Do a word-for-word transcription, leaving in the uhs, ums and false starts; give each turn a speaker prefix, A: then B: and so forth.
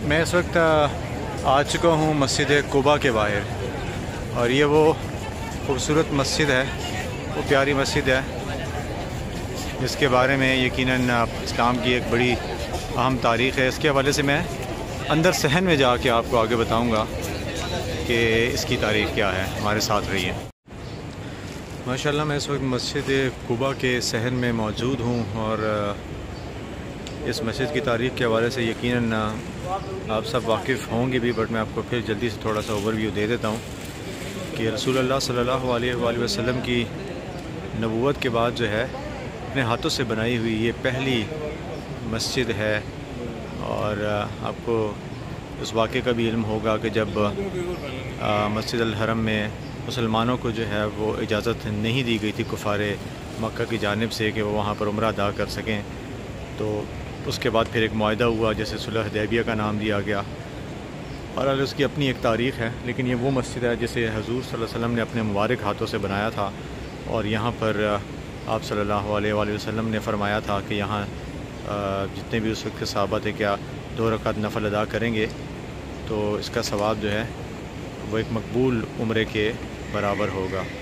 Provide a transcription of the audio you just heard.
A: मैं इस वक्त आ चुका हूँ मस्जिद कुबा के बाहर, और ये वो खूबसूरत मस्जिद है, वो प्यारी मस्जिद है जिसके बारे में यकीनन इस्लाम की एक बड़ी अहम तारीख़ है। इसके हवाले से मैं अंदर सहन में जाके आपको आगे बताऊंगा कि इसकी तारीख़ क्या है। हमारे साथ रहिए। माशाल्लाह मैं इस वक्त मस्जिद कुबा के सहन में मौजूद हूँ, और इस मस्जिद की तारीख़ के हवाले से यकीनन आप सब वाकिफ़ होंगे भी, बट मैं आपको फिर जल्दी से थोड़ा सा ओवरव्यू दे देता हूँ कि रसूलुल्लाह सल्लल्लाहु अलैहि वसल्लम की नबूवत के बाद जो है अपने हाथों से बनाई हुई ये पहली मस्जिद है। और आपको उस वाक़े का भी इल्म होगा कि जब मस्जिद अल हरम में मुसलमानों को जो है वो इजाज़त नहीं दी गई थी कुफ़ारे मक्का की जानिब से कि वो वहाँ पर उम्रा अदा कर सकें, तो उसके बाद फिर एक मुआहदा हुआ जैसे सुलह हुदैबिया का नाम दिया गया। और उसकी अपनी एक तारीख़ है, लेकिन ये वो मस्जिद है जिसे हजूर सल्लल्लाहु अलैहि वसल्लम ने अपने मुबारक हाथों से बनाया था। और यहाँ पर आप सल्लल्लाहु अलैहि वसल्लम ने फरमाया था कि यहाँ जितने भी उस वक्त के सहाबा थे क्या दो रकात नफल अदा करेंगे तो इसका सवाब जो है वो एक मकबूल उम्रे के बराबर होगा।